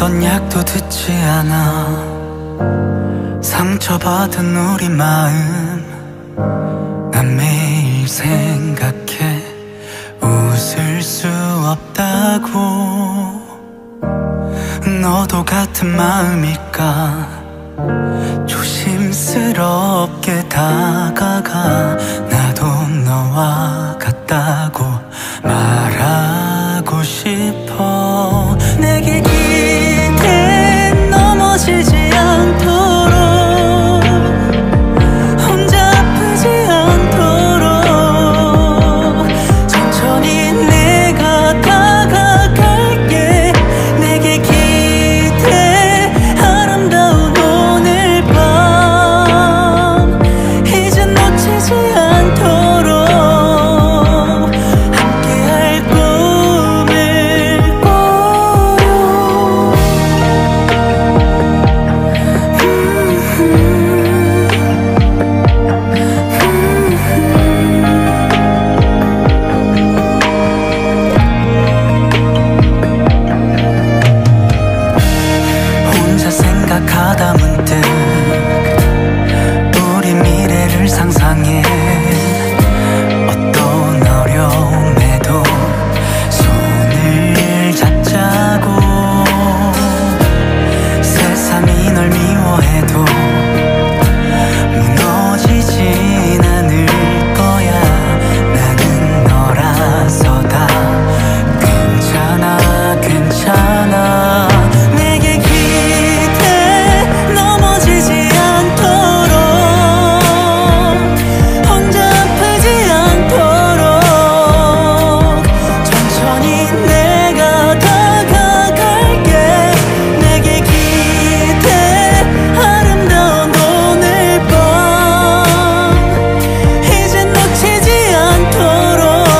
어떤 약도 듣지 않아. 상처받은 우리 마음 난 매일 생각해. 웃을 수 없다고. 너도 같은 마음일까. 조심스럽게 다가가. 나도 너와 같다고 말하고 싶어. 내게 기대 넘어지지 않도록, 혼자 아프지 않도록 천천히 내가 다가갈게. 내게 기대 아름다운 오늘 밤 이제 놓치지 않도록 함께할 꿈을 혼자 생각하다 문득 우리 미래를 상상해. 어떤 어려움에도 손을 잡자고. 세상이 널 미워해도 무너지진 않을 거야. 나는 너라서 다 괜찮아 괜찮아. 내게 기대 넘어지지 않도록, 혼자 아프지 않도록 천천히 내가 다가갈게. 내게 기대 아름다운 오늘 밤 이제 놓치지 않도록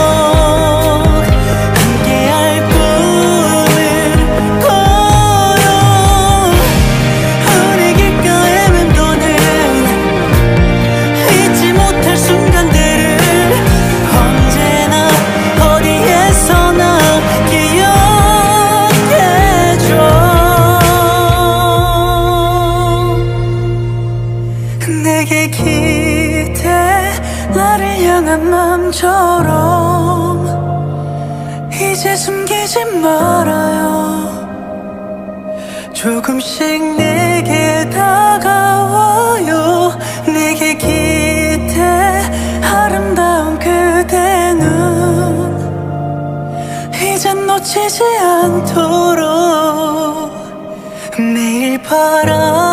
함께할 꿈을 꿔요. 우리 귓가에 맴도는 잊지 못할 순간들을 언제나 어디에서나 기억해줘. 내게 기대 나를 향한 맘처럼 이제 숨기지 말아요. 조금씩 내게 다가와요. 내게 기대 아름다운 그대 눈 이젠 놓치지 않도록 매일 바라